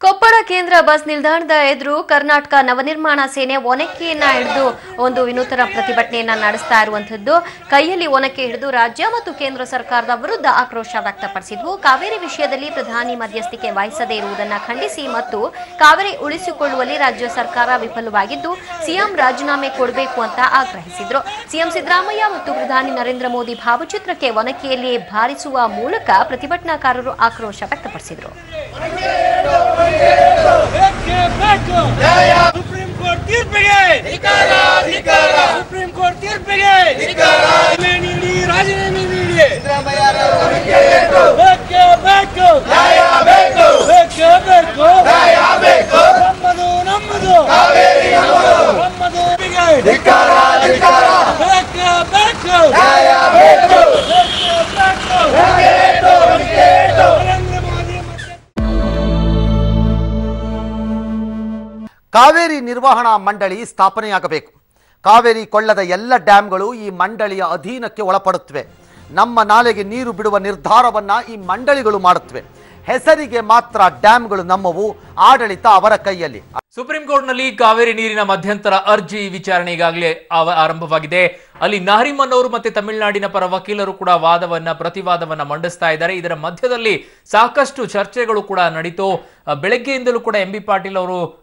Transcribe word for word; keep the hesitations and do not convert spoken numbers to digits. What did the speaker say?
ಕೊಪ್ಪಳ ಕೇಂದ್ರ ಬಸ್ ನಿಲ್ದಾಣದ ಎದುರು ಕರ್ನಾಟಕ ನವನಿರ್ಮಾಣ ಸೇನೆ ಒನಕೆಯನ್ನ ಹಿಡಿದು ಒಂದು ವಿನೂತನ ಪ್ರತಿಭಟನೆಯನ್ನ ನಡೆಸ್ತಾ ಇರುವಂತದ್ದು. ಕೈಯಲ್ಲಿ ಒನಕೆ ಹಿಡಿದು ರಾಜ್ಯ ಮತ್ತು ಕೇಂದ್ರ ಸರ್ಕಾರದ ವಿರುದ್ಧ ಆಕ್ರೋಶ ವ್ಯಕ್ತಪಡಿಸಿದ್ವು. ಕಾವೇರಿ ವಿಷಯದಲ್ಲಿ ಪ್ರಧಾನಿ ಮಧ್ಯಸ್ಥಿಕೆ ವಹಿಸದೇ ಇರುವುದನ್ನು ಖಂಡಿಸಿ ಮತ್ತು ಕಾವೇರಿ ಉಳಿಸಿಕೊಳ್ಳುವಲ್ಲಿ ರಾಜ್ಯ ಸರ್ಕಾರ ವಿಫಲವಾಗಿದ್ದು ಸಿಎಂ ರಾಜೀನಾಮೆ ಕೊಡಬೇಕು ಅಂತ ಆಗ್ರಹಿಸಿದ್ರು. ಸಿಎಂ ಸಿದ್ದರಾಮಯ್ಯ ಮತ್ತು ಪ್ರಧಾನಿ ನರೇಂದ್ರ ಮೋದಿ ಭಾವಚಿತ್ರಕ್ಕೆ ಒನಕೆಯಲ್ಲಿ ಬಾರಿಸುವ ಮೂಲಕ ಪ್ರತಿಭಟನಾಕಾರರು ಆಕ್ರೋಶ ವ್ಯಕ್ತಪಡಿಸಿದರು. ಸುಪ್ರೀಂ ಕೋರ್ಟ್ ತೀರ್ಪಿಗೆ ಸುಪ್ರೀಂ ಕೋರ್ಟ್ ತೀರ್ಪಿಗೆ ನೀಡಿ ರಾಜೀನಾಮೆ ನೀಡಿ ಬೇಕೇ ಬೇಕು ಬೇಕೇ ಬೇಕು ನಮ್ಮದು ನಮ್ಮದು ನಮ್ಮದು ಬೇಕೇ ಬೇಕು ಕಾವೇರಿ ನಿರ್ವಹಣಾ ಮಂಡಳಿ ಸ್ಥಾಪನೆಯಾಗಬೇಕು. ಕಾವೇರಿ ಕೊಳ್ಳದ ಎಲ್ಲ ಡ್ಯಾಂಗಳು ಈ ಮಂಡಳಿಯ ಅಧೀನಕ್ಕೆ ಒಳಪಡುತ್ತವೆ. ನಮ್ಮ ನಾಲೆಗೆ ನೀರು ಬಿಡುವ ನಿರ್ಧಾರವನ್ನು ಈ ಮಂಡಳಿಗಳು ಮಾಡುತ್ತವೆ. ಹೆಸರಿಗೆ ಮಾತ್ರ ಡ್ಯಾಂಗಳು ನಮ್ಮವು, ಆಡಳಿತ ಅವರ ಕೈಯಲ್ಲಿ. ಸುಪ್ರೀಂ ಕೋರ್ಟ್ನಲ್ಲಿ ಕಾವೇರಿ ನೀರಿನ ಮಧ್ಯಂತರ ಅರ್ಜಿ ವಿಚಾರಣೆ ಈಗಾಗಲೇ ಆರಂಭವಾಗಿದೆ. ಅಲ್ಲಿ ನಾರಿಮನ್ ಅವರು ಮತ್ತೆ ತಮಿಳುನಾಡಿನ ಪರ ವಕೀಲರು ಕೂಡ ವಾದವನ್ನ ಪ್ರತಿವಾದವನ್ನ ಮಂಡಿಸ್ತಾ ಇದ್ದಾರೆ. ಇದರ ಮಧ್ಯದಲ್ಲಿ ಸಾಕಷ್ಟು ಚರ್ಚೆಗಳು ಕೂಡ ನಡೀತು. ಬೆಳಗ್ಗೆಯಿಂದಲೂ ಕೂಡ ಎಂ ಬಿ ಪಾಟೀಲ್ ಅವರು